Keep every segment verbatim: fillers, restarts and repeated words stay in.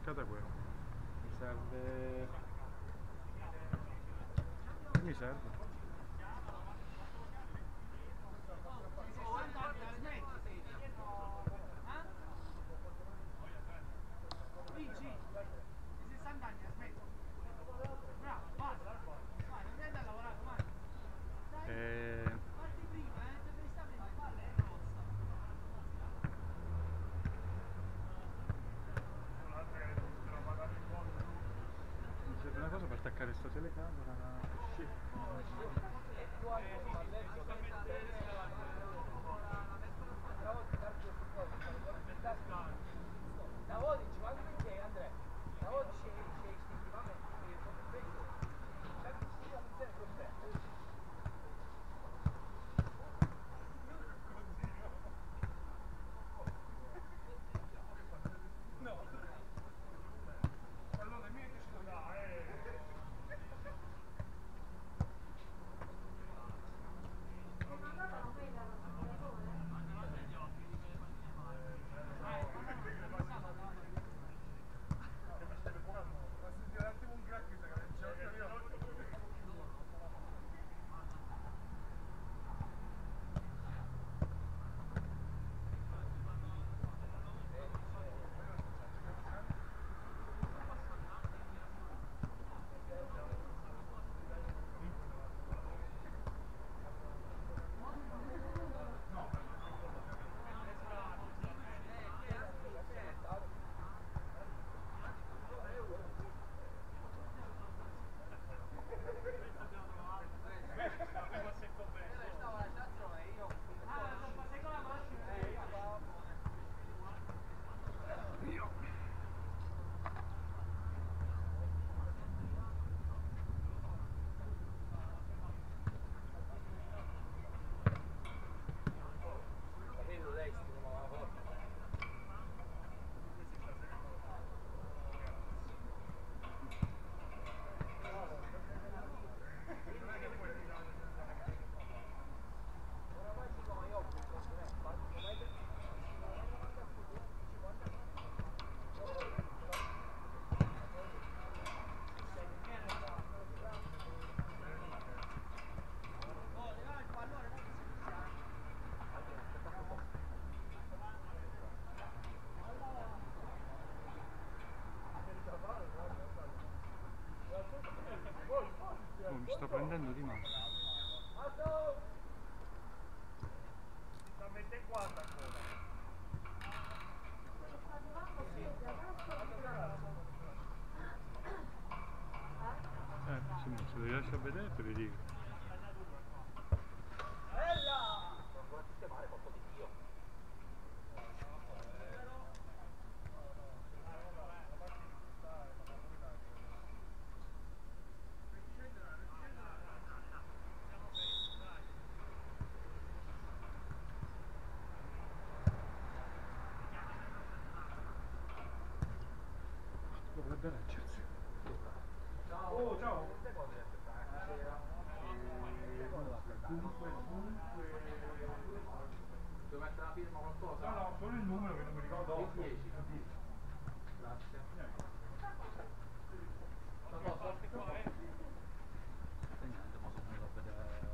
cercata quello. Mi serve... Che mi serve? Eh... Mi serve una cosa per attaccare sta telecamera. Shit. Oh, mi sto prendendo di mano. Eh, sì, se lo riesci a vedere te li dico. Dovrebbe leggersi. Oh, ciao! Dunque, dunque... Devo mettere la firma qualcosa? No, no, solo il numero che non mi ricordo. dieci. Grazie. Niente, ma sono venuto a vedere...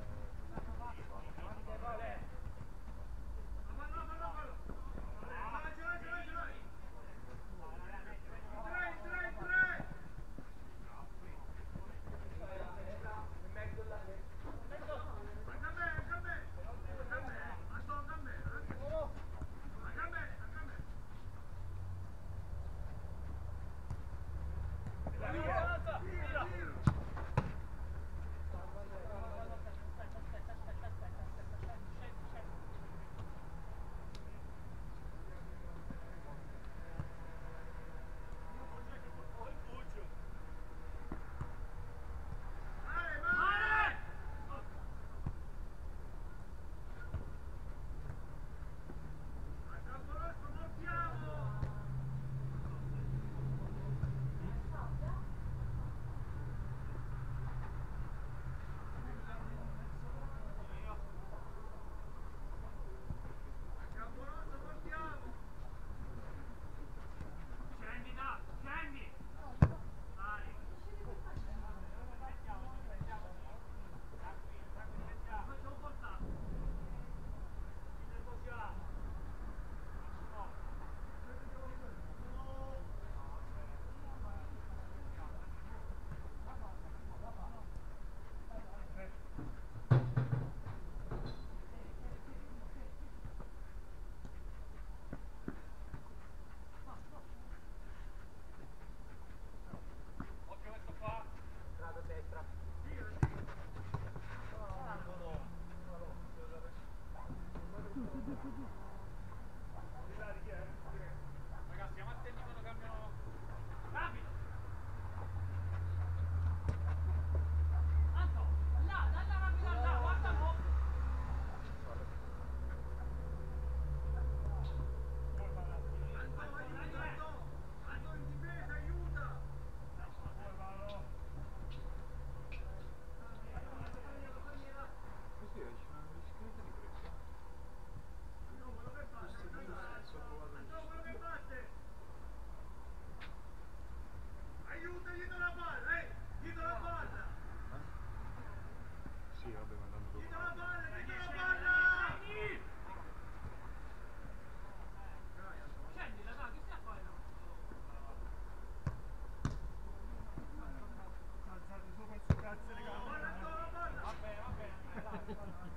sì, vabbè, ma l'hanno dopo. Alzate su questo cazzo di gambe. Vabbè, vabbè, dai,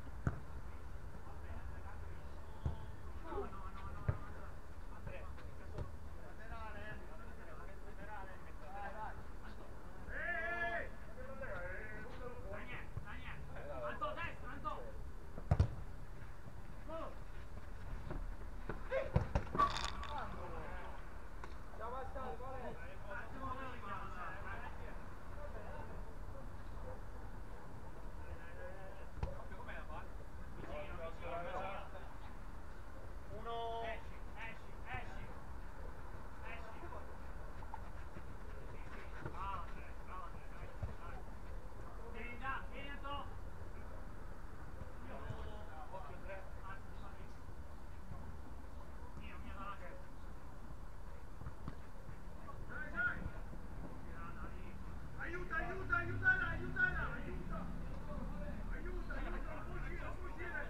Aiuta, aiuta, aiutala, aiutala, aiuta! Aiuta, aiuta, non può uscire, non può uscire!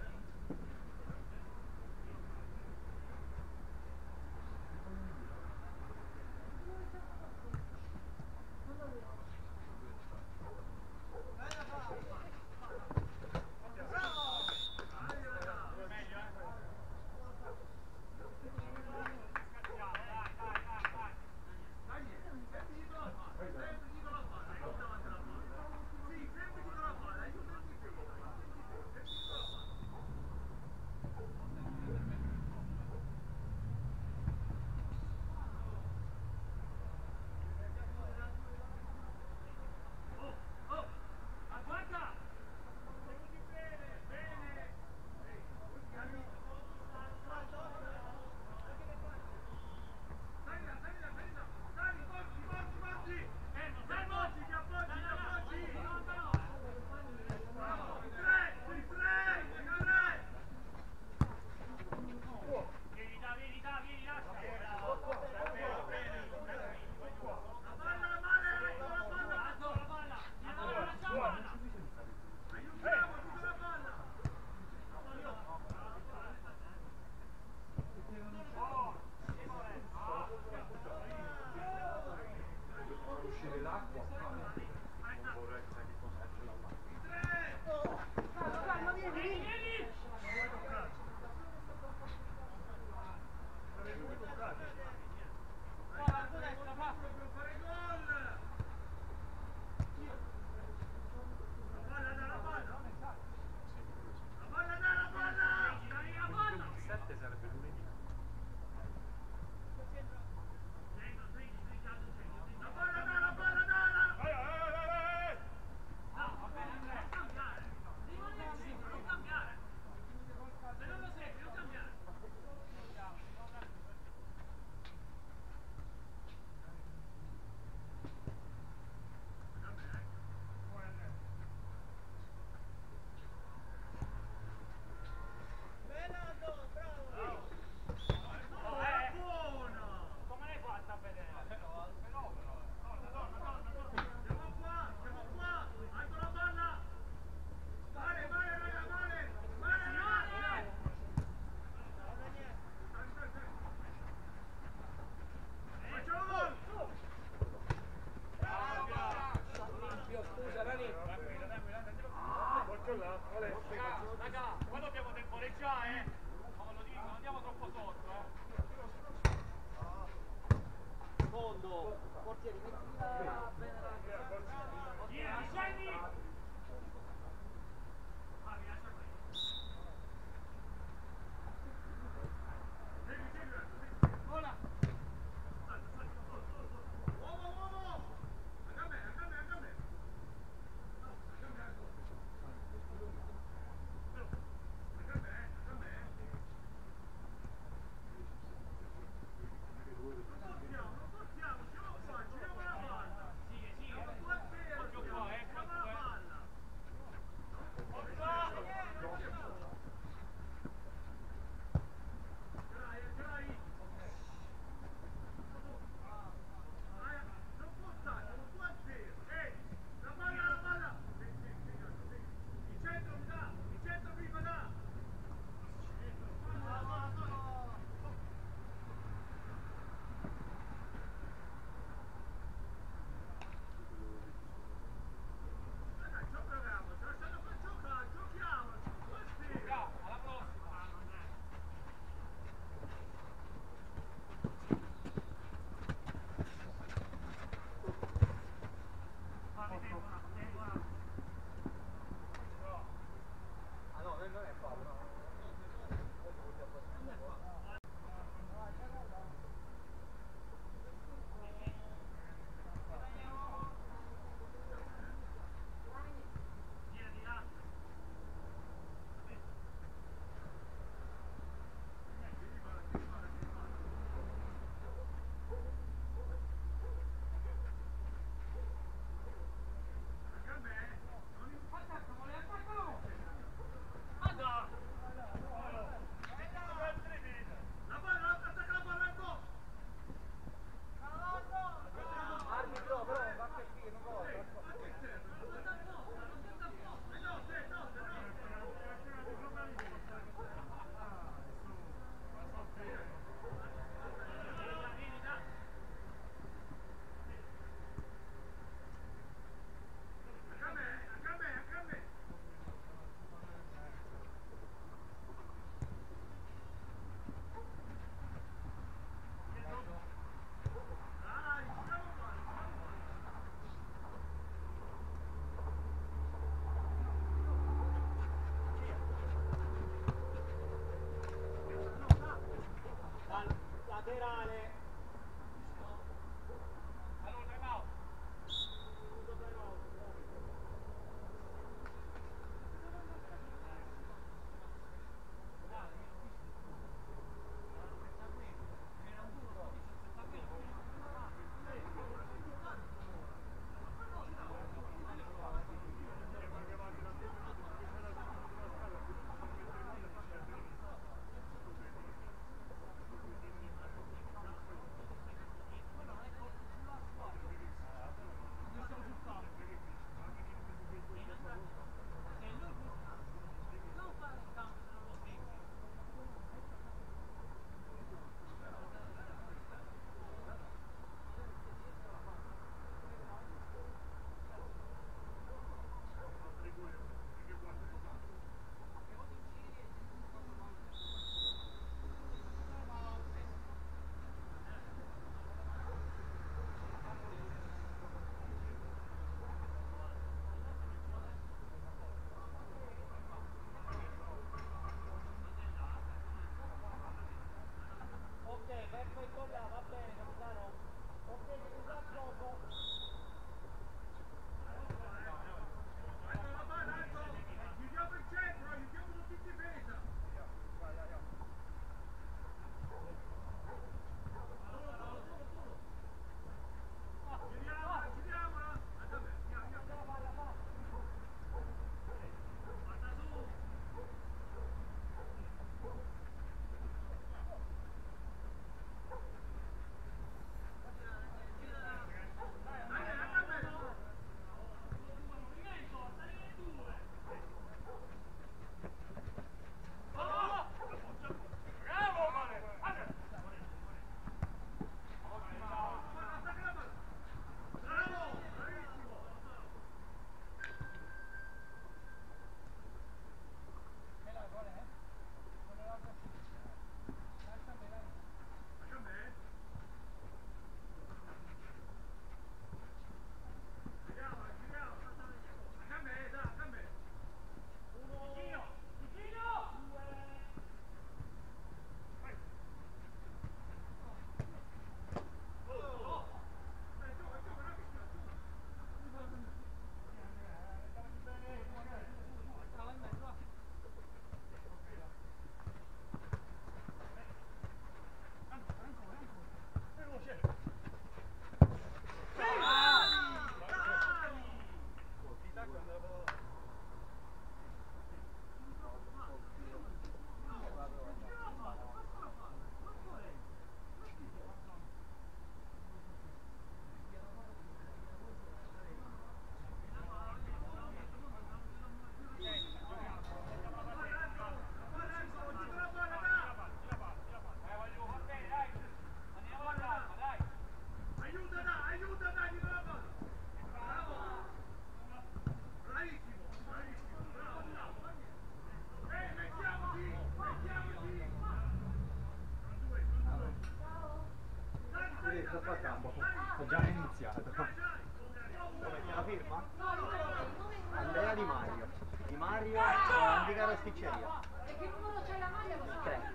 Sto qua a campo. Ho già iniziato. Dove c'è la firma? Andrea Di Mario. Di Mario, eh, Antica Rosticceria. E che numero c'è la maglia lo sa? tre.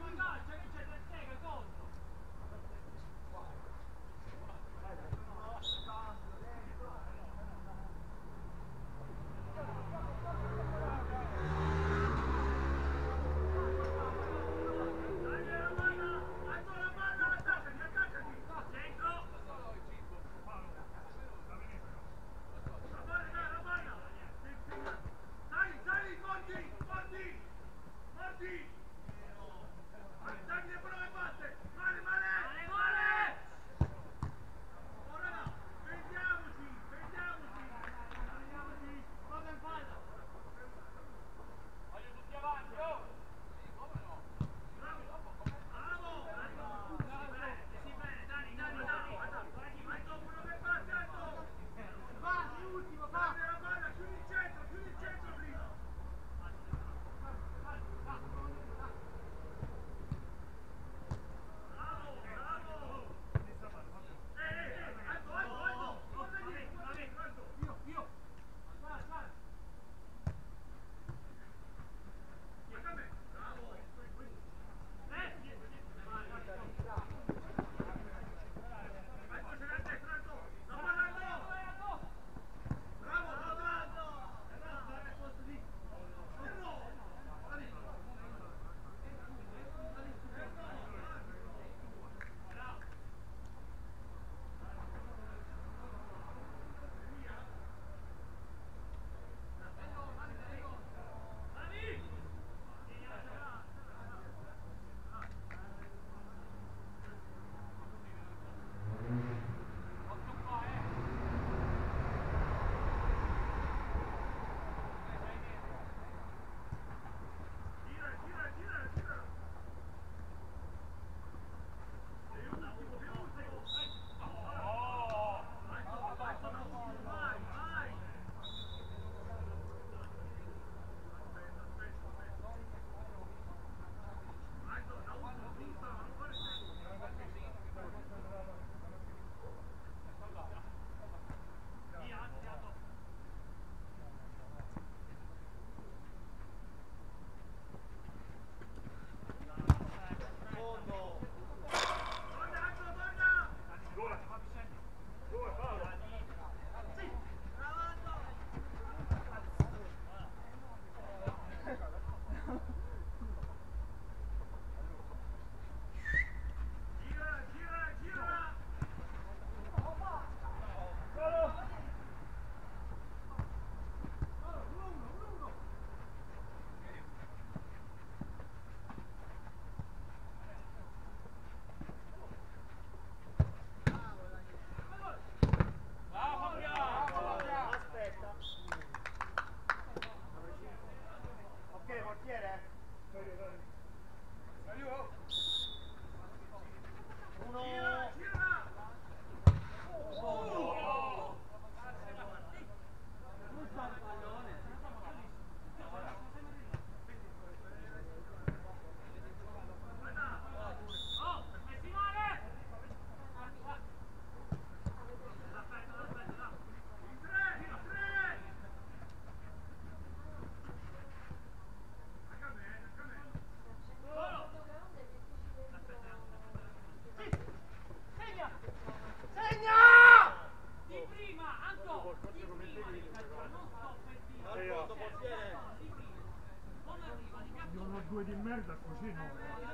Due di merda così no.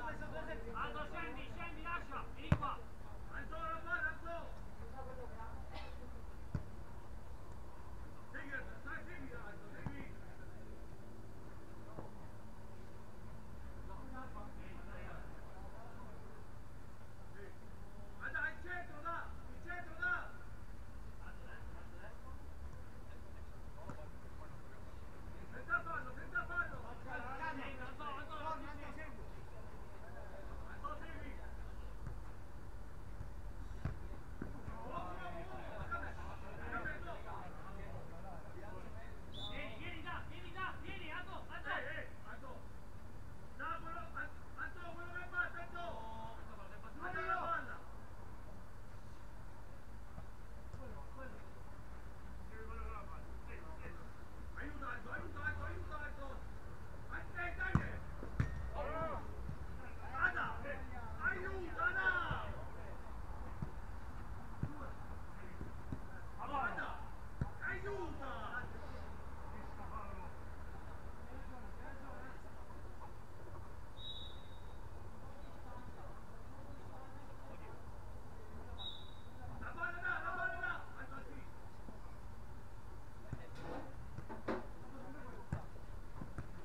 Aldo, scendi, scendi, lascia, vieni qua. Alzo la palla, alzo. Segui, stai, segui, Aldo, segui. Guarda, il centro, da, il centro, da. Senza fallo, senza fallo. Alzo, alzo, alzo, alzo, segui.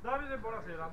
Davide, buonasera.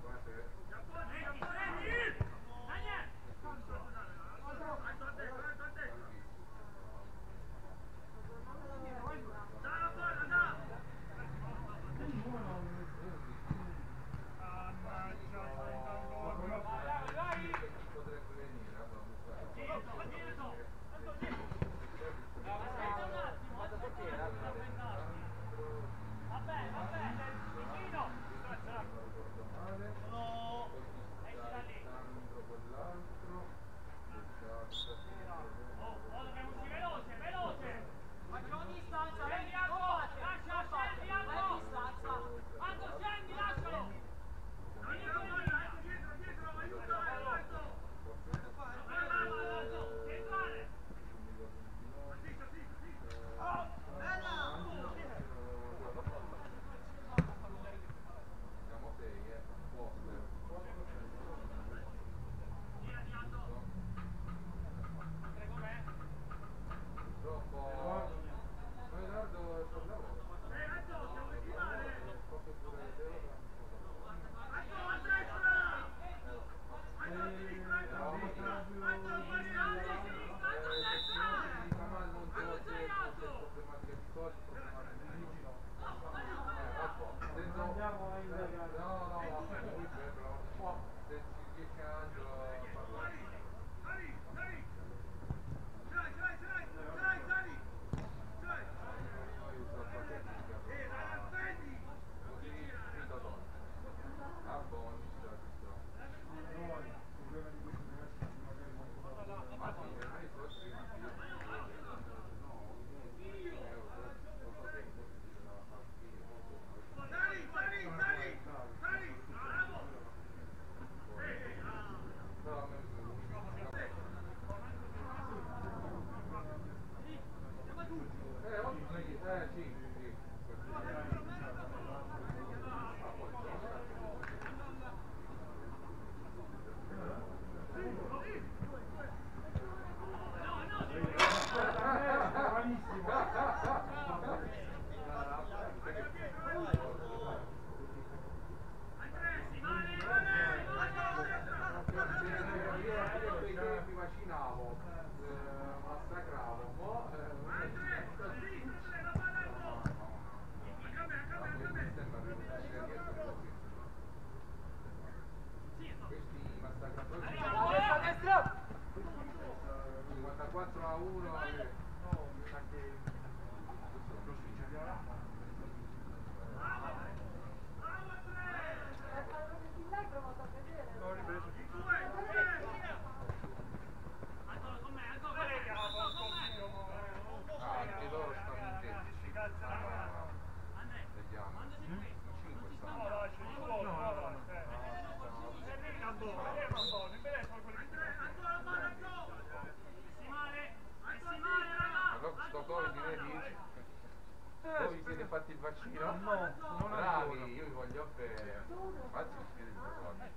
Fatti il vaccino? No, non bravi, ancora. io vi voglio bene. Infatti mi chiede due soldi.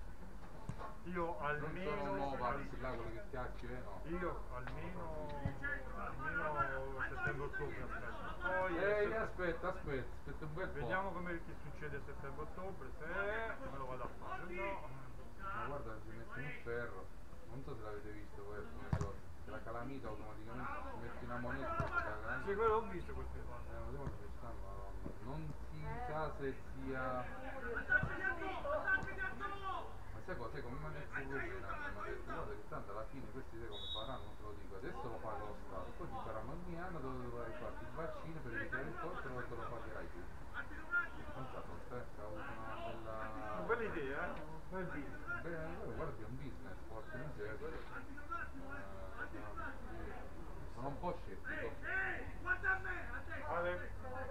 Io Non almeno sono Novax, là quello che chiacchiere, no. io almeno almeno settembre-ottobre aspetto. Poi Ehi, se- aspetta, aspetta, aspetta un bel po'. vediamo come che succede a settembre-ottobre, se me lo vado a fare. No. Ma guarda, si mette in un ferro. Non so se l'avete visto voi alcune cose. La calamita automaticamente si mette una moneta e la calamita. Sì, quello ho visto queste cose. Eh, non so come ci stanno, madonna. Non si sa se sia. Ma sai cosa? Sai come mi ha detto lui? Mi ha detto, guarda che tanto alla fine questi sai come faranno, non te lo dico, adesso lo paga lo Stato, poi ti faranno ogni anno dove dovrai farti il vaccino per evitare il costo e te lo pagherai tu. Non so, aspetta, ho avuto una bella. Una bella idea, eh? Bel business. Beh, guarda che è un business, porca miseria. Eh, sono un po' scettico. Ale,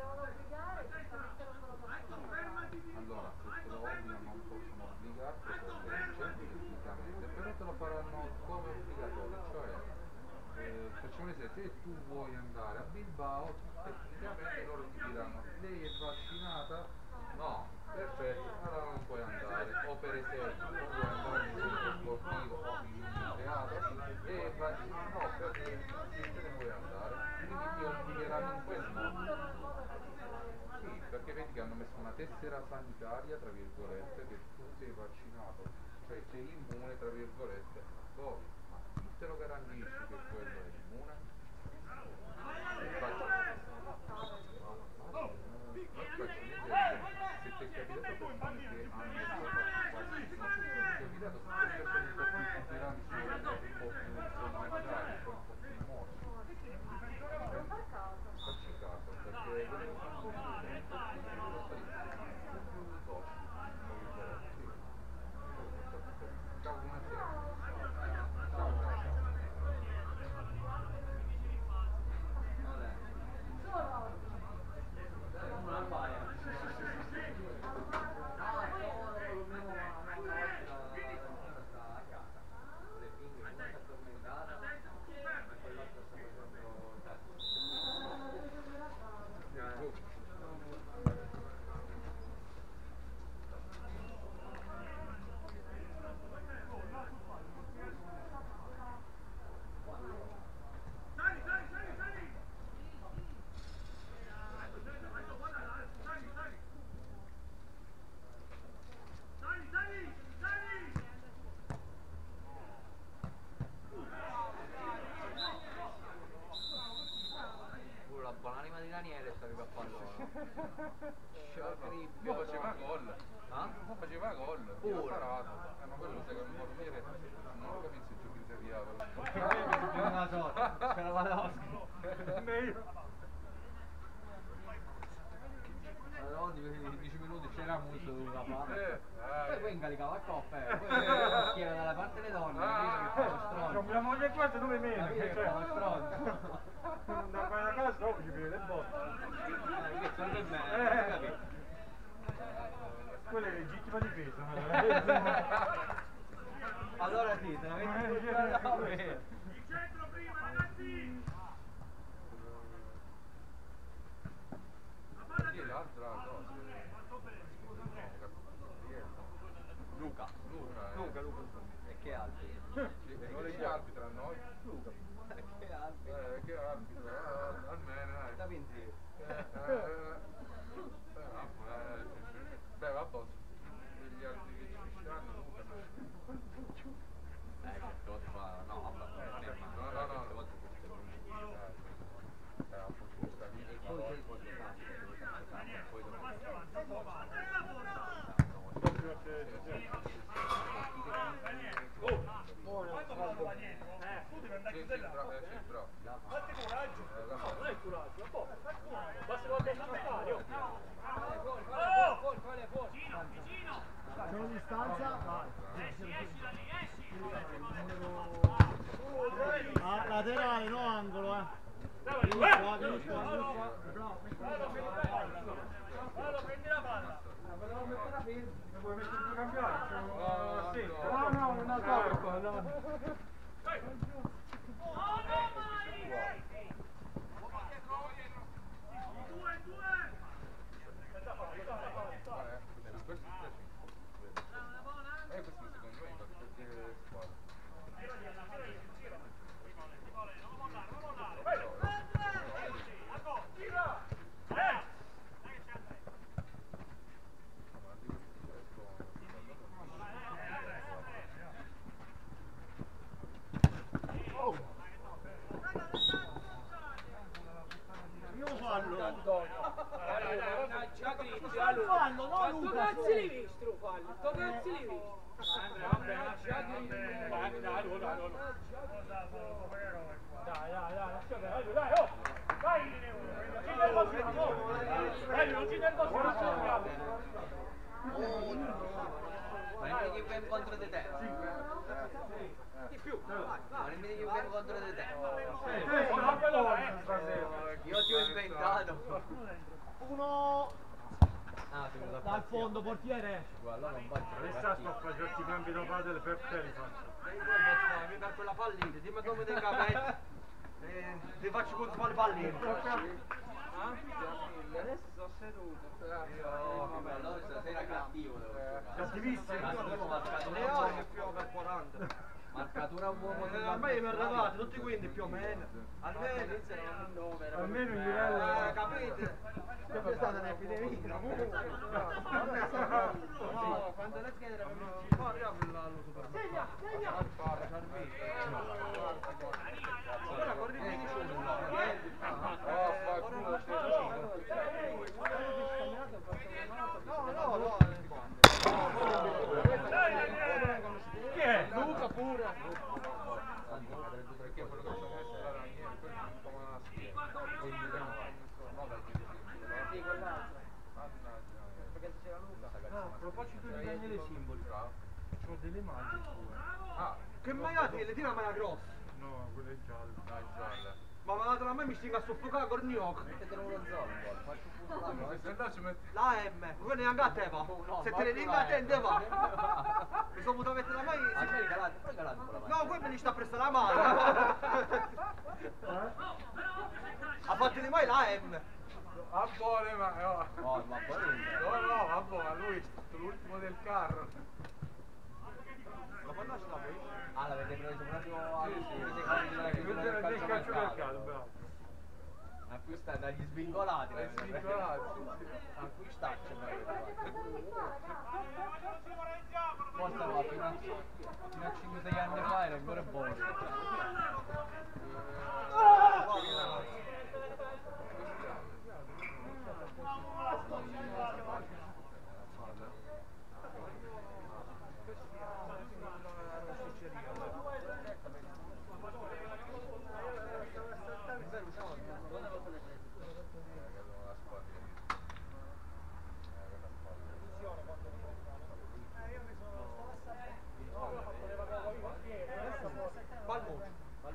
Allora, se te lo obbligano non possono obbligarti a legge tecnicamente, però te lo faranno come obbligatorio, cioè eh, facciamo un esempio, se tu vuoi andare a Bilbao, tecnicamente loro ti diranno lei è vaccinata? No, perfetto, allora non puoi andare, o per esempio tu vuoi andare in un centro sportivo o in un teatro e è vaccinato, no, perché non te ne puoi andare, quindi ti obbligheranno in quel modo. Sì, perché vedi che hanno messo una tessera sanitaria, tra virgolette, che sei immune tra virgolette a Covid, ma chi te lo garantisce che quello è immune? Infatti, se ti è capitato persone che hanno già fatto quasi, non ti è capitato persone un po' più tolleranti, un po' più insomma maggiori, un po' più morti. Facci caso, perché quello che sono un po' più tossi, ciao, buonasera. Ciao, ciao, ciao. Buonanima di Daniele sta a pallone. Ma faceva gol. Ah? Ma faceva gol. Io ho parato. Eh, ma quello secondo me morire non ho capito se giochi in Serie A però. Non la so, per la Valosca. Allora, dieci minuti c'era molto dove la parte. Eh, Poi poi incalicava la coppa, eh. Poi chi era dalla parte delle donne, capito che fa lo stronzo. Mia moglie qua dove meno, Capito che cioè, fa lo stronzo. non da fare la casa, dopo ci vede le botte. Eh, che sono per me, Eh. capito? Quella è legittima difesa. Allora sì, te la metti tutti là, Il centro prima, ragazzi! La palla Chi è l'altra cosa? Luca. Luca, eh. Luca, Luca. E che altri? Non è che arbitra a noi? Luca. Che altri? Eh, che arbitra? Ah, almeno, dai. Da Vinzi. Eh, eh, eh, vabbè, beh, vabbè, gli altri che ci stanno, Luca. Eh, che Totti fa... No, vabbè. No, no, no. Eh, un po' giusta lì. E poi c'è il po' di tanto, dove tanto tanto, poi dopo... Sì, sì, bravo, eh, sì, bravo. Fate coraggio! Eh, la Non mano. è coraggio, un po'! Basta con il contrario! Vicino, vicino! C'è una distanza, vai. Esci, esci da lì, esci! Ah, laterale, no angolo, eh. Vieni qua, vieni qua, vieni qua. Bravo. Vado, prendi la palla! Volevamo mettere la fine, non vuoi mettere due cambiare? No, Sì. no. No, no, una troppo, no. Oh, no, mai! Due, due! Eh, questo secondo me fa tutte le squadre. Non mollare, non mollare! Marco, tira! Eh! Io fallo. Mannaggia Cristi, Fallo, fallo, no ma tu Luca. cazzo li visti tu fallo? Tu cazzo li visti? Mannaggia Cristi. Dai, dai, dai, dai. Dai, dai, dai, dai, dai, oh! Dai! Ci nervosiamo! Dai, non ci nervosiamo, non ci nervosiamo! Ma non mi dico contro di te. Di più. Ma non mi dico contro di te. Io ti ho inventato. Uno Ah, ti vedo dal fondo, portiere. Guarda, non faccio. Questa sto facendo i cambi da padel per telefono. Dai, guarda, mi per quella pallina, dimmi come ti capi. Eh, ti faccio contro le palline. Adesso sono seduto. Io, vabbè, allora stasera cattivo devo giocare. Cattivissimo. Cattivo, marcatura Le uomo. ore più per quaranta. Marcatura uomo. Eh, ormai mi arrivate tutti quindi più o meno. Almeno. Almeno in livello. Eh, capite? Sempre stata un'epidemia. No, quando le schede erano... Ma arriva l'anno super delle maglie sue. Ah, Che maiate? Le tira la maglia grossa. No, quella è gialla. no, è gialla. Ma mandatela a me mi stinga a soffocare con il gnocco. Mettetelo uno zone, faccio un punto là. No, se no ci metti... La M, poi neanche a te va. Se te ne venga a te, te va. Mi sono potuto mettere la maglia. Ah, c'è calante, poi calante con la mano. No, poi me li sta a prestare la mano. Ha fatto di mai la M. Va buone, ma no. No, ma poi... No, no, va buone, ma lui è stato l'ultimo del carro. Ma quando sta qui? Ah, l'avete preso proprio a Sì, sì. due secondi dalla chiusura del Del calcio calciomercato. mercato, bravo. Acquista dagli svincolati. È svincolato, sì, sì. Acquistaccio poi. Forza Forse no, fino a, fino a cinque sei anni fa era ancora buono. Balmuccio.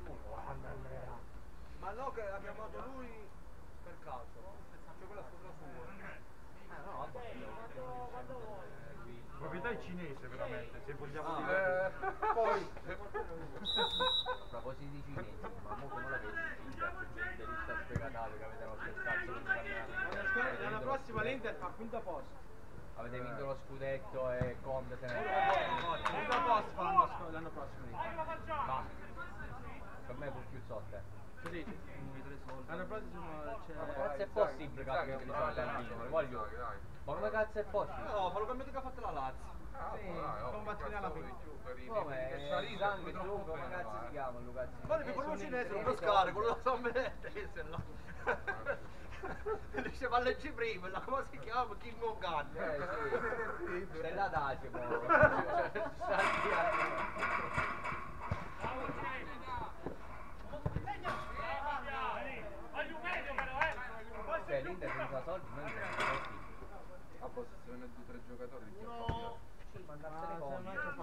Ma no che ha chiamato lui per caso. C'è quella squadra sua. Proprietà è cinese veramente, se vogliamo Ah, dire. Eh, poi... A proposito di cinesi, ma mo come la vedi il figlio interista sfegatato che avete rotto il cazzo con i L'anno prossimo l'Inter fa quinta posto. Avete vinto lo scudetto e Conte se ne Quinta posto fa l'anno sc- l'anno prossimo l'Inter. Ma per me fu più sotte. Così, l'anno prossimo Ma c'è... come cazzo è possibile che abbiano vinto il bambino? Voglio. Ma come cazzo è possibile? No, fa lo cambiato che ha fatto la Lazio. Ah, Sì, dai, oh, con Mazzini alla fine. Come? Salita, Sangue, giù, come cazzo si chiama Luca? Guarda che quello cinese non può scalare, quello da San Benedetto là. Dice ma leggi prima, là, come si chiama? King of Gun. Eh sì, Stella Daci poi. Cioè l'Inter senza soldi non c'è soldi. A possessione di tre giocatori di no. Sì, ma andarsene con.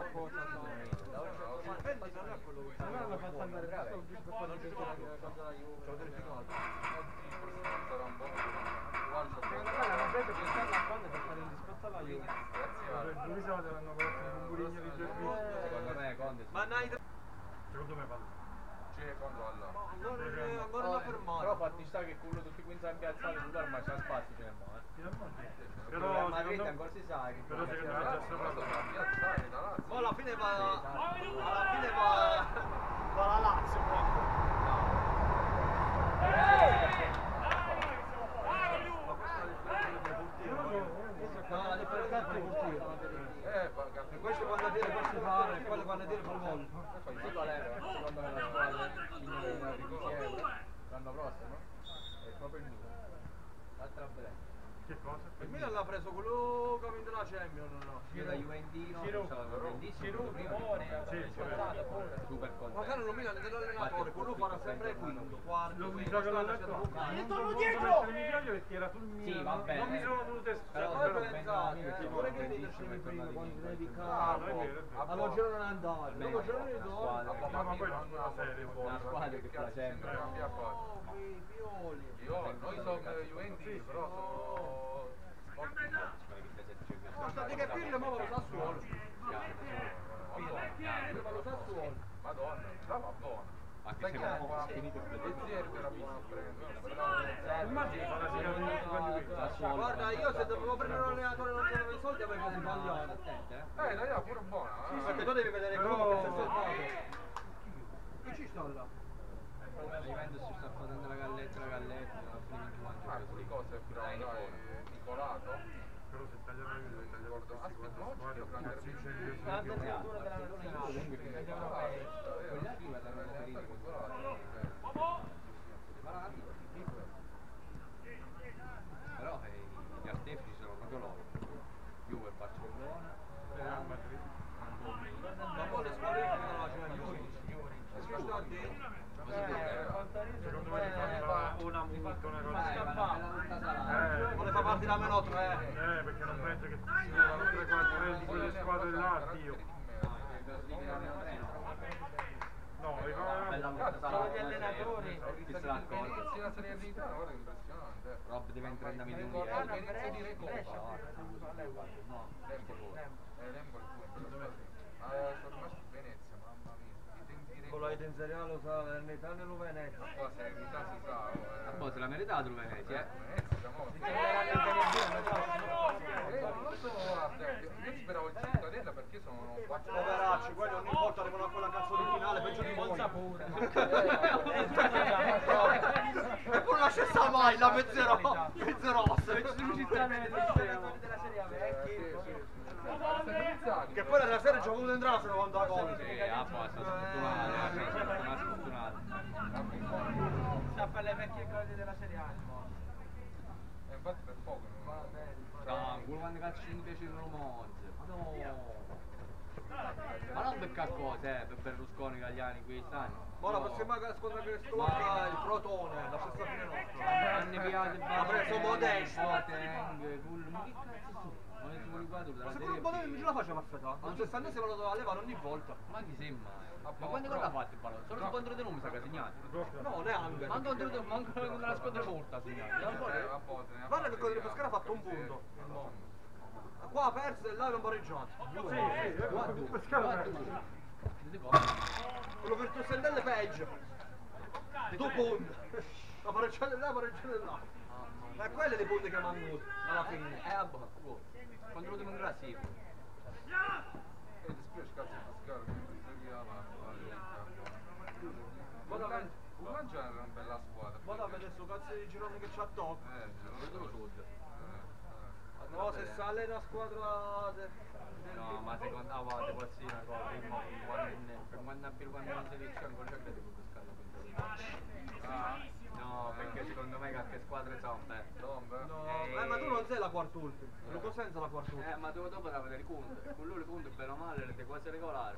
Non è quello che Allora l'hanno fatto andare bravo. bravo. Non ci sono contro la Juve. C'ho del finale. Sarà un po' Secondo me l'hanno preso per stare a quando per fare il discorso alla Juve. Per due soldi l'hanno fatto un burigno di servizio. Secondo me Conte sì. Ma Nai Secondo me va. c'è controlla. non è ancora una fermata. Però fatti sta che quello tutti quinti a piazzare tu ormai c'ha spazio ce ne mo, eh. Però Però Madrid secondo ancora si sa che però secondo me Però già sono da piazzare da Lazio. Ma alla fine va. Sì, Alla fine va. Va la Lazio proprio. No, la differenza è il portiere. Eh, paga. Questo quando dire questo fare, quello quando dire fa il gol. Sì, qual era? Secondo me la squadra signore di euro l'anno prossimo è proprio il Milan. L'altra bella. che cosa? Il Milan l'ha preso quello che ha vinto la Champions, no? Io da Juventino, Giroud. stavo Juventissimo, Giroud, prima fuori, sì, sì, super Ma contento. che non lo Milan è dell'allenatore, quello farà sempre quinto, quarto, Lo quinto, gioca quest'anno l'altro. c'è da Non fare. sono dietro! Perché era sul mio. Sì, va bene. Non mi sono volute Però Voi però pensate, ben- eh, pure che Inter scende prima quando ne di Ah, non è capo. vero, è vero. Allora girano non andare, dopo girano di dopo. squadra. No, ma poi non una serie buona. Una squadra che fa sempre. Cambia poi. Oh, i Pioli. Io, noi siamo Juventus, però sono sportivi. Ma state che Pirlo ma lo Sassuolo. Pirlo ma lo Sassuolo. Madonna, stava buona. Anche Sai se che non qua è finito per il Zierbi era buono a prendere, però... Immagini la signora di quelli. Guarda, io se dovevo prendere un allenatore e non c'avevo i soldi avrei preso Italiano. Eh, dai, pure buona. eh. Perché tu devi vedere Però- come che si è fatto. Chi ci sta là? La Juventus si sta facendo la galletta, la galletta, la fine Ah, di cose però, dai, Nicolato. Però se tagliano io devo tagliare Ricordo, questi aspetta, quattro oggi devo squadre, prendere sì, il sì, video. sì, La sì. addirittura della nazionale. Quella prima da però eh, gli artefici sono proprio loro. Juve, Barcellona, Real Madrid. Ma poi le squadre che fanno la cena, Juric. E che sta a dire? Secondo me li fanno una multa, una cosa Ma le fa parte da meno tre. Eh, perché non penso che ci siano tre quattro di quelle squadre là, Dio. No, Bella rifà volta Sono sarà gli allenatori. Chi se la accorge? Inizia la Serie D, guarda, è impressionante. Rob diventa trenta milioni di Guarda euro. che inizia di Recopa. No, L'Empoli. Eh, l'Empoli pure. Ah, sono rimasto in Venezia, mamma mia. I tempi di Quello Recopa. in Serie A lo sa, l'Italia lo Venezia. Qua se in Italia si sa, oh, a eh. poi se l'ha meritato il Venezia, eh. Venezia, siamo... Eh, non lo so, guarda, io speravo il Cittadella perché sono quattro... Poveracci, quelli ogni volta arrivano a quella cazzo di finale, peggio di Buon voi. sapore. E poi non lascia mai la mezzero, mezzerossa. della Serie A vecchi. Che poi nella serie ci ha voluto entrare se novanta gol. Sì, ah, poi sono sfortunato, eh, sono sfortunato. Sta per le vecchie cose della Serie A. E infatti per poco non... No, quello quando calcio mi piace non lo mozze. No. Ma non per cose, eh, per Berlusconi, Gagliani, quest'anno. Ma la prossima squadra che scontra è il Crotone, la stessa fine nostra. Hanno piato Ha preso Modesto. Boateng, Gulli, ma che cazzo sono? Ma ne sono riquadro della Ma se Serie quello non B. ce la faceva a fare? Ma sessantesimo lo doveva levare ogni volta. Ma chi sembra? Ah, Ma quante gol ha fatto il pallone? Solo contro di noi mi sa che ha segnato. No, neanche. Manco contro di manco nella squadra corta ha segnato. Eh, a volte ne ha Guarda che fatte quello di di Pescara ha fatto un altre, punto. sì. Qua ha perso e là abbiamo pareggiato. Guarda, Pescara guarda. perso. Vedete qua? Quello per Tussendelle peggio. Due punti. La pareggiata là, la pareggiata là. Ma quelle le punte che hanno avuto alla fine. Eh, vabbè, boh. Quando lo devo andare sì. E dispiace cazzo di Pescara che si chiama Ulancia era una bella squadra. Guarda a vedere sto cazzo di girone che c'ha top. Eh, Vedo sud. No, se sale la squadra... No, ma secondo me ah, devo essere una cosa, io quando per quando abbia quando non si dice ancora c'è credo che Pescara. Ah, No, perché secondo me che squadre sono, beh. Tombe. No, eh, ma tu non sei la quart'ultima. Luco senza la Eh, quart'ultima. ma dopo dopo da vedere i conti. Con lui i conti bene o male le quasi regolare.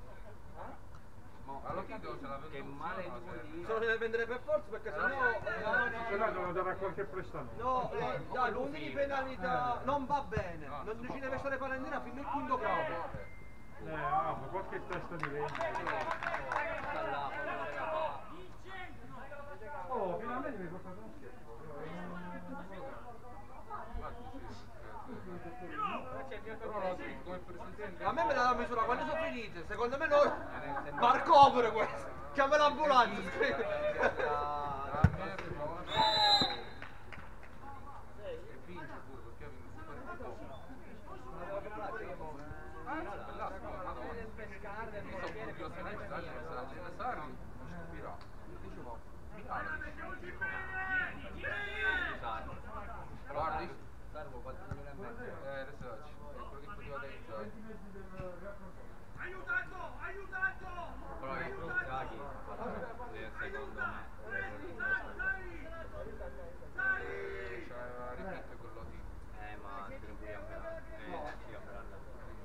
Mo, Allora chi dove se la vedo? che male di così. Se lo deve vendere per forza perché sennò... Ce l'ha devono dare a qualche prestano. No, eh, dai, l'unica penalità non va bene. No, Non si ci può deve fare. stare Palendina fino al quinto grado. Eh, ah, ma qualche testa di legno. Sta là, Oh, finalmente mi hai portato uno scherzo. Però no, sì, come presidente... A me me la dà misura quando sono finite. Secondo me noi... Marco pure questo. Chiama l'ambulanza, scrive. Ah, merda, ma e vince pure perché ha vinto super poco. Ah, è bellissimo, madonna. Io sono curioso, lei sa che sarà delle Sarri, non ci capirà. Dicevo, Milano dice. Guardi? Servo quattro milioni e mezzo. Eh, adesso è quello che poteva dare. Aiutato, aiutato! Però che Zaghi, secondo me, C'aveva ripetto quello di... eh ma si pure camperanno. Eh, si camperanno.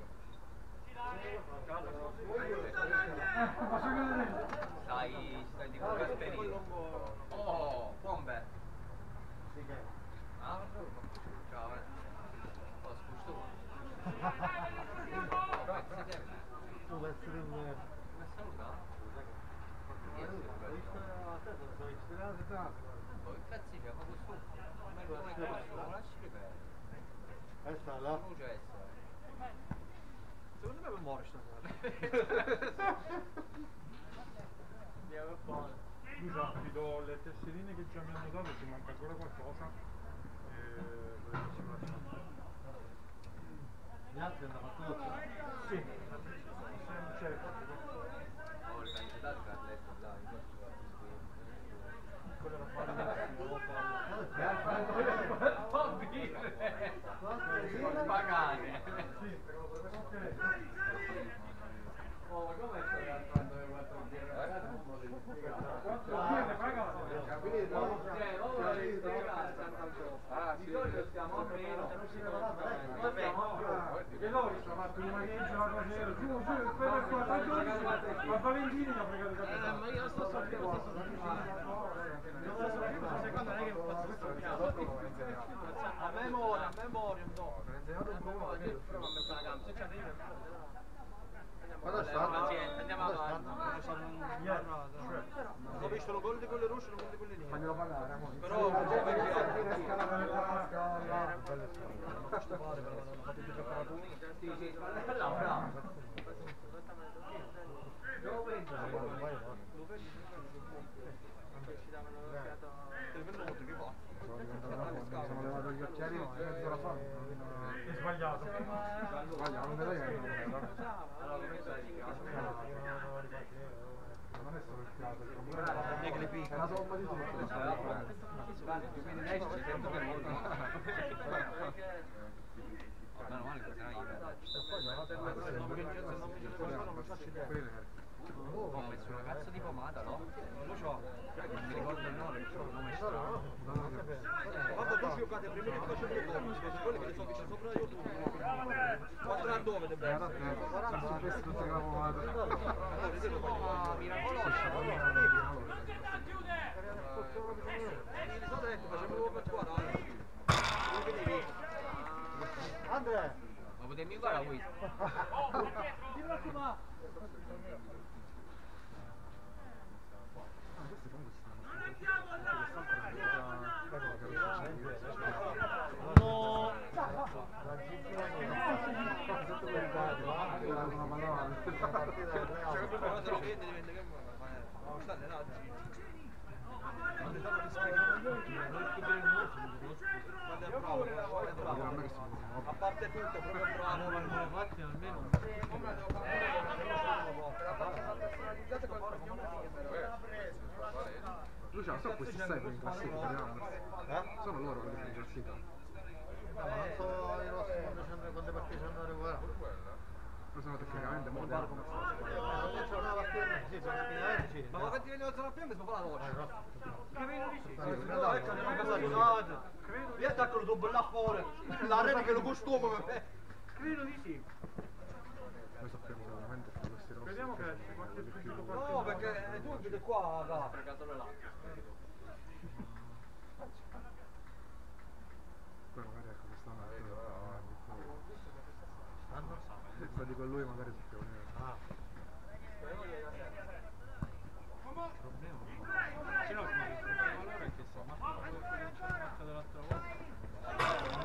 Stai, stai di quel periodo. Oh, bombe. Ah, ciao, eh. Oh, scusa. Grazie. Dove essere un... Come saluta? Chi è questo? Poi cazzi che ma questo come lo come questo lo lasci ripetere. Questa là. Non c'è essere. Secondo me mi muore stasera. Scusa, ti do le tesserine che già mi hanno dato, ti manca ancora qualcosa. E... Gli altri hanno fatto tutto? Sì. Non c'è. Oh, il candidato che ha letto là, in questo Quello era fanno. pagare. Sì, ok. Oh, come stai andando le quattro birre? Non me lo spiegare. Quattro birre pagate. Capito? Cioè, oh, lo devi spiegare. Ah, Di sì. solito stiamo a meno. Vabbè, che loro ci hanno fatto il maneggio la crociera, giù, giù, per qua, giù, ma Valentini mi ha fregato il capitano. Ma io lo sto sapendo, lo sto sapendo. Secondo me che posso A memoria, a memoria, no. però non mi fa la gamba. Se c'è Quando sta? fatto fare, però non ho fatto più preparato. Sì, sì, là, bravo. Dove penso? Vai, vai. È venuto, che va? Sono levato gli occhiali mezz'ora fa. È sbagliato. Sbagliato, non vedo niente. Allora, come stai? Non è solo il fiato, il problema è che le picca. è la somma di tutto. Quindi lei ci sento che molto. Meno male che sarà ho messo una cazzo di pomata, no? Lo so, non mi ricordo il nome, nome strano. Guarda, tu giocate prima che facevo le cose, quelli che le so che c'è sopra YouTube. Quattro a dove deve essere? Sono questi tutti che la pomata. Ah, miracoloso. Andrea! Ma potevi guardare qui? Ti preoccupare! Non andiamo là, non andiamo là! No! A parte tutto, proprio bravo, infatti almeno. Luciano, so questi stai in classifica, eh? Sono loro quelli in classifica. Ma non so i rossi quando partite c'hanno a regolare. Però sono tecnicamente molto bene. Non c'è una partita, sì, sono tecnicamente sì. Ma quando viene a P M si può fare la noce? Che vedo di sì? No, ecco, non è casa. Io attacco il là fuori. La rete che lo costume per me. Credo di sì. Noi sappiamo sicuramente che questi rossi... Vediamo che c'è qualche spunto qualche No, perché tu vedi qua, là. Poi magari ecco quest'anno stanno? Sta di con lui magari sappiamo niente. Ah. Sì, no, ma il problema è che se Marco quello che non c'è marca dell'altra volta.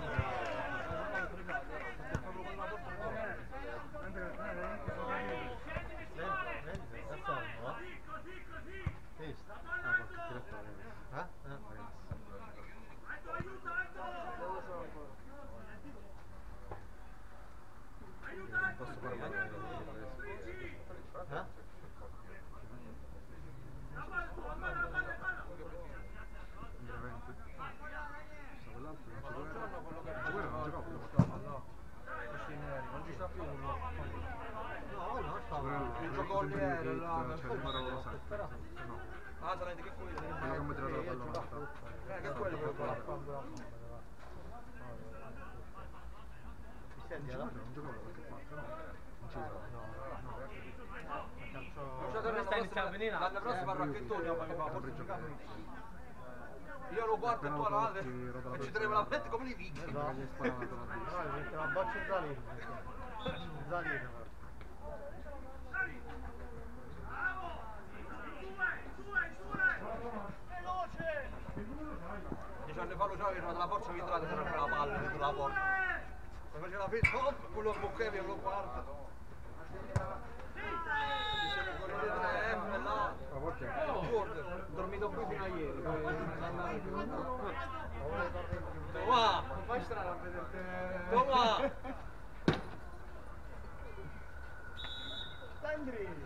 Posso fare una cosa? Veramente? Sta quell'altro non ci vuole? Non ci vuole, non giocava più. Non ci sta più uno. No, no, sta Il gioco ieri là. c'è il numero sette. No, Ah, sarete che quello quello che mi ha tirato la pallone. Eh, che quello che Non ci guarda, non giocava da qualche parte, no? Non ci L'anno prossimo a Racchettoni ma mi fa forse giocare. Io lo guardo e tu la e ci tenevo la mente come li vichi. Sembra che gli sparavano la vista. No, metto la boccia in zalino. Zalino. Dieci anni fa lo c'aveva dalla forza vitrata c'era quella palla dentro la porta. Mi faceva la festa, oh, quello bocchevi e lo guarda. Ma perché? Ho dormito qui fino a ieri. Toma! Non fai strano a vederti. Toma! Sandri!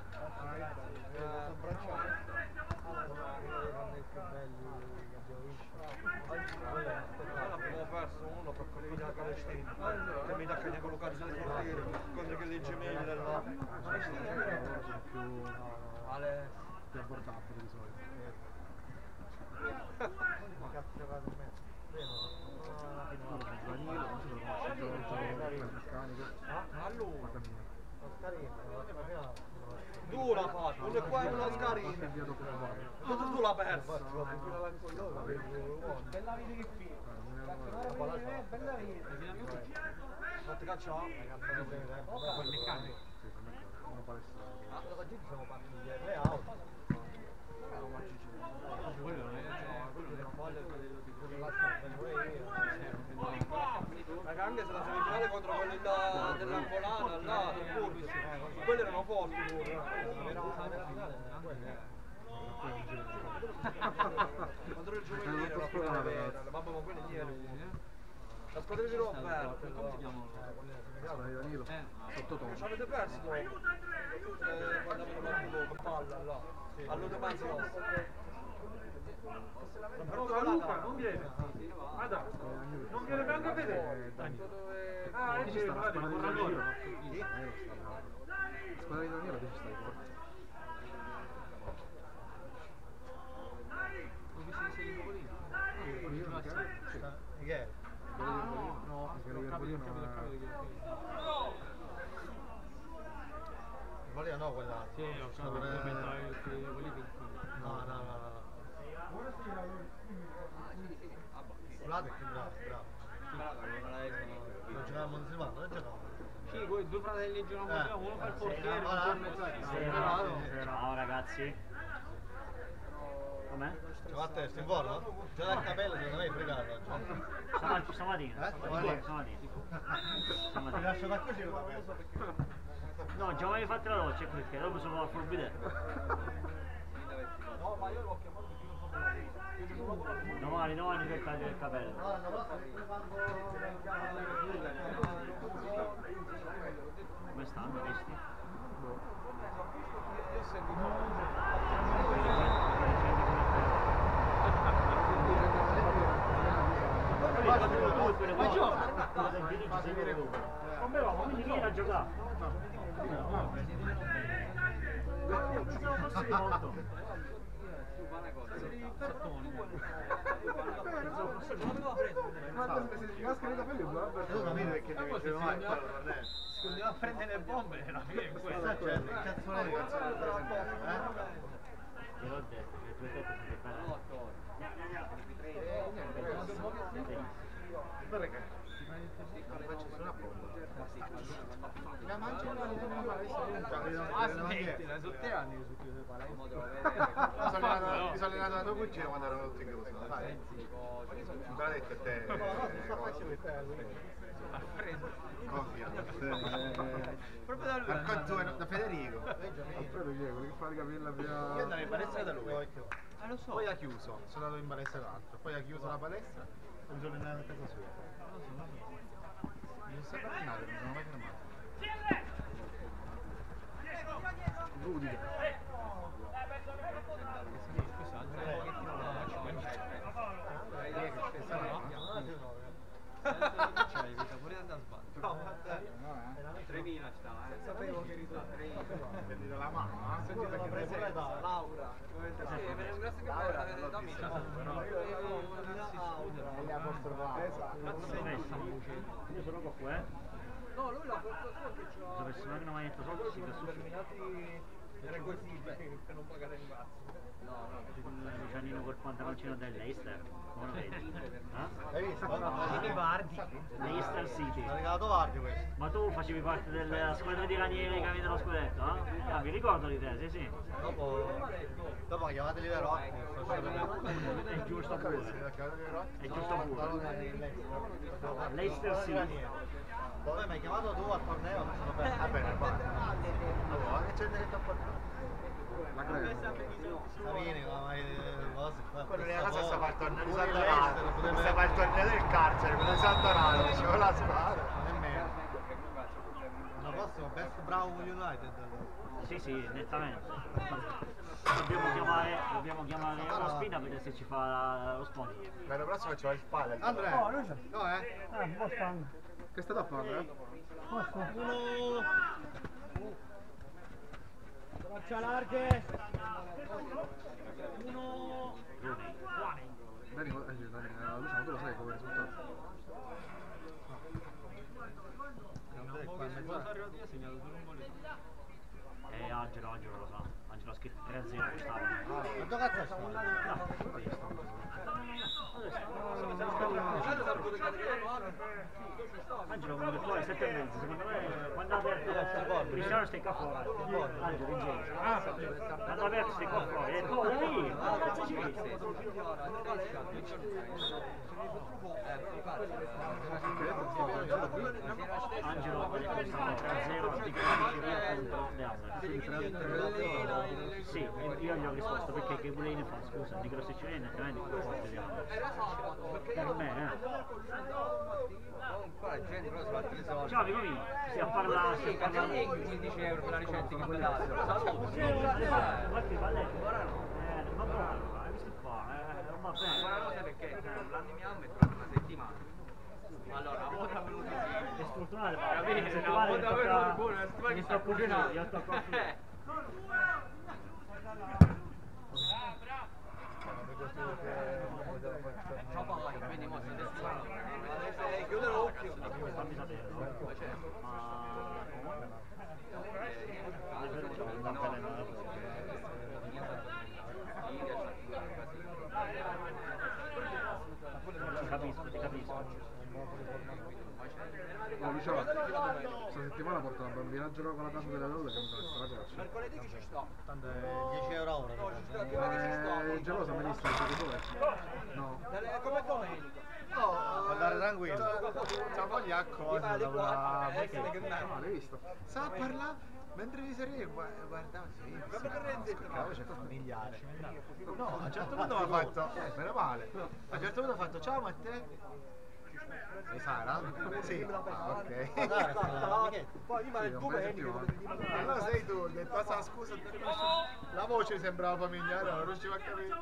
Abbiamo perso uno per colpi da Calestino che mi dà che ne collocati sul portiere contro che le gemelli là. Più, Ale. più abbordabili di solito. Ma cazzo vado in mezzo. Loro sono Danilo, non so se lo conosci, gioca il meccanico. A lui. Guarda mia. Tu l'ha fatto, uno è qua e uno scarino. Che via dopo la palla. Tu, tu l'ha perso. Bella vita che qui. Bella vita. Quanti caccia? Quel meccanico. Sì, per me è una palestra. Ah, oggi siamo partiti ieri, le auto. Quello non è quello della foglia quello di quello là. Raga, anche se la semifinale contro quelli là dell'Angolana, là, del Burgos, quelli erano forti pure. Contro il giovanile era una bella, vabbè, ma quelli lì erano. La squadra di Roberto, come si chiamano? Danilo, sottotono. Ci avete perso? Eh, quando avevano battuto con palla là. All'Utomanzi nostro. No, Luca, non viene. Ah, dai. Non viene neanche a vedere. Ah, è vero, guarda, il corridore. La squadra di Danilo dove ci stai forte? Chi è? No, no, Perché non capito, non capito, non capito. Volevo no quella. Sì, ho capito, quelli ventini. No, no, no, no. Scusate che bravo, bravo. Non giocava a Montesilvano, non giocava. Sì, quei due fratelli giocano, Eh. uno fa il portiere, uno Allora, fa il mezzala. sì, Ciao ragazzi. Com'è? Ciao a te, stai in forma? Già dal capello secondo me hai fregato oggi. Stamattina. Stamattina. Eh? Stamattina. Ti Stamattina. lascio da così una cosa. No, già mi fate la doccia perché dopo sono al forbidè. No, ma io l'ho chiamato perché non so come. Domani, domani per tagliare il capello. Come stanno questi? Io ho sentito. Ma gioca! Come va? Quindi vieni a giocare! Tu capito perché devi fare mai quello non è? Se andiamo a prendere le bombe, la fine è quella. Cioè, che cazzo è? Te l'ho detto, che le tue tette sono Guarda che ti faccio solo una bomba. La mangia una Ah, smettila, sono tre anni che sono chiuso le palle. Mi sono allenato da tua cugina quando erano tutti in grosso. Dai. Mi ha detto te. Ha preso. Proprio da lui. Da Federico. Alfredo chi è? Quello che fa le capella prima. Io andavo in palestra da lui. Ah, lo so. Poi ha chiuso, sono andato in palestra da l'altro, poi ha chiuso la palestra e un giorno è andato a casa sua. Non sa camminare, non sono mai fermato. Rudiger. C'è vita pure andare a sbattere. No, tremila sta, eh. Sapevo che eri tu. Prendi dalla mamma. Senti la presenza, Laura. Sì, me ne un grazie che Laura, dammi il Io sono qua qua, eh? No, lui l'ha fatto solo che Se c'ha avessi una maglietta sotto si fa su. determinati requisiti per non pagare in bazzo. No, no. Giannino col pantaloncino dell'Eister, come lo vedi? Eh? Hai visto? I Vardi. L'Eister City. L'ha regalato Vardi questo. Ma tu facevi parte della squadra di Ranieri che ha vinto lo scudetto, eh? Ah, mi ricordo di te, sì sì. Dopo, dopo chiamate Liverocchi, È giusto pure. È giusto pure. L'Eister City. Poi mi hai chiamato tu al torneo, mi sono perso. Va bene, va. Allora, che c'è che ti ha fatto? La crema. Savini, ma cose. Quello lì a casa sta fa il torneo di Pure San l'Eister, Donato, potrebbe- sta fa il torneo del carcere, quello di San Donato, dicevo la squadra. Nemmeno. L'anno prossimo best bravo United. Sì sì, nettamente. Dobbiamo chiamare, dobbiamo chiamare una spina per vedere se ci fa la- lo sponsor. L'anno prossimo facciamo il padel. Andrea. No, lui c'è. No, eh. Che state a fare? Eh? Uno. Braccia larghe. Uno. Danilo, eh, Danilo, Luciano, tu lo sai come risultato? Eh Angelo, Angelo lo sa. Angelo ha scritto tre a zero quest'anno. Quanto cazzo sta? Angelo come fuori sette e mezzo, secondo me quando ha aperto Cristiano stai qua fuori. Angelo in genere. Quando ha aperto stai qua fuori. E tu dai, ma cazzo ci vedi? Angelo ha detto che stava tre a zero di contro le altre. Sì, io gli ho risposto perché che volevi ne fa, scusa, di grossi cileni naturalmente più forte di altri. Per me, eh. Ciao amico mio, si a parlare, si a parlare. quindici euro per la ricetta che quell'altro. Salute. Guarda, va letto. Eh, ma bravo, hai visto qua, eh, non va bene. Ma non sai perché, l'anno mia mamma è durata una settimana. Allora, una volta venuto sì. È sfortunato, Capito? capire, Una settimana volta mi venuto tocca- buono, una settimana mi che sto sta cucinando. io sto qua. Ciao Paolo, quindi mo siete strano. Chiude l'occhio. Fammi sapere, no? Ti capisco, ti capisco. No, Luciano, questa settimana porto la bambina a giocare con la casa della Lola che mi interessa la caccia. Mercoledì chi ci sta? Tanto è dieci euro a ora. No, ci sta, domenica ci sta. Eh, gelosa me ne sta il giocatore? No. Dalle- Come domenica? No, andare tranquillo. C'ha voglia a cosa Prima alle da quattro, una- eh, se ne che me. Ah, l'hai visto? Sa parlare mentre vi sarei guardavo sì, Ma perché non hai detto? la voce familiare. No, a un certo punto mi ha fatto, eh, meno male. A un certo punto ha fatto ciao Matteo. Sei Sara? Sì. Ah, ok. Poi rimane il domenica. Allora sei tu, ho detto ah, scusa, la voce sembrava familiare, non riuscivo a capire.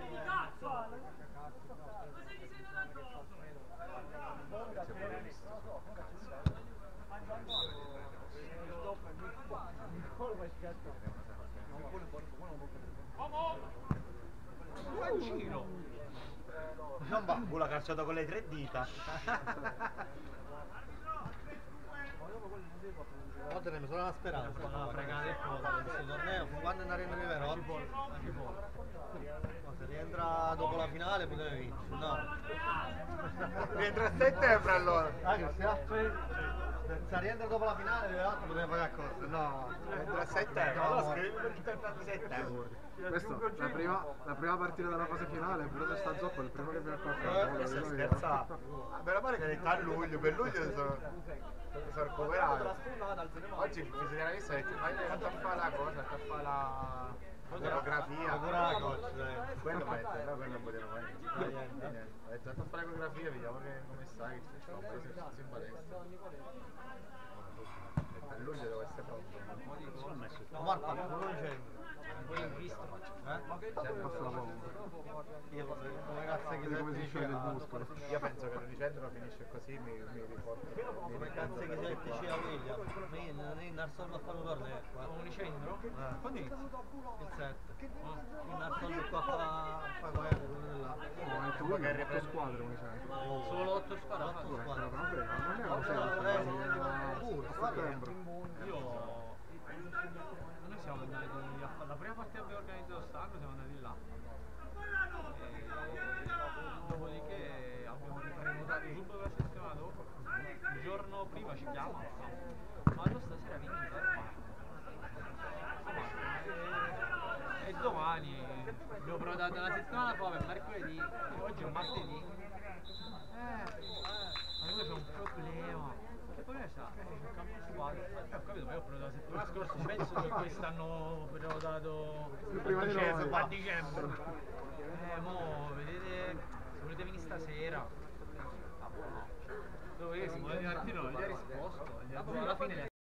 Non va, l'ha calciato con le tre dita. Oggi abbiamo solo una speranza. No, fregare questo torneo, quando andare in Rivero? Se rientra dopo la finale poteva vincere, no. Rientra a settembre allora. Ah, che sia? Se rientra dopo la finale, l'altro poteva fare a costa. No, Rientra a settembre, allora scrivi per il settembre. Questa la prima, la prima partita della fase finale, pure sta zoppo, il primo che viene a Eh, stai scherzando. Ah, meno male che hai detto a luglio, per luglio sono, sono recuperato. Oggi il fisioterapista ha detto ma hai fatto a fare la cosa, a fare la coreografia. Ancora la coach, dai. Quello mi ha detto, però quello non poteva fare niente. Ha detto fatto a fare la coreografia, vediamo che, come stai, che c'è un po' di esercizio in palestra. A luglio devo essere pronto. Ma Marco, non c'è. Poi in vista. Eh? Passa la bomba. Io come cazzo che Vedi come si scioglie il muscolo. Io penso che l'unicentro finisce così, mi, mi riporto. Mi come cazzo che si mette a William? Ma io Narsol a fare un torneo qua. Unicentro? Eh. Quando inizia? Il sette. Il Narsol qua fa fa quello, quello là. No, è tu che otto squadre come sai. Solo otto squadre. Otto squadre, ma non è una serie, a settembre. Io... Noi siamo andati a fare la prima partita che abbiamo organizzato quest'anno, siamo andati là. E dopodiché abbiamo prenotato subito per la settimana dopo. Il giorno prima ci chiamano. Ma tu stasera vieni e, e domani abbiamo prenotato la settimana poi per mercoledì e oggi è un martedì. Eh, ma noi c'è un problema. Che poi sa, eh, c'è un campo squadra. Eh, ho capito, ma io ho prenotato la settimana scorsa, penso che quest'anno prenotato Prima di noi. a dicembre. Eh, mo, vedete, se volete venire stasera. Ah, no. Dove siamo arrivati noi, gli ha risposto, gli ha detto alla fine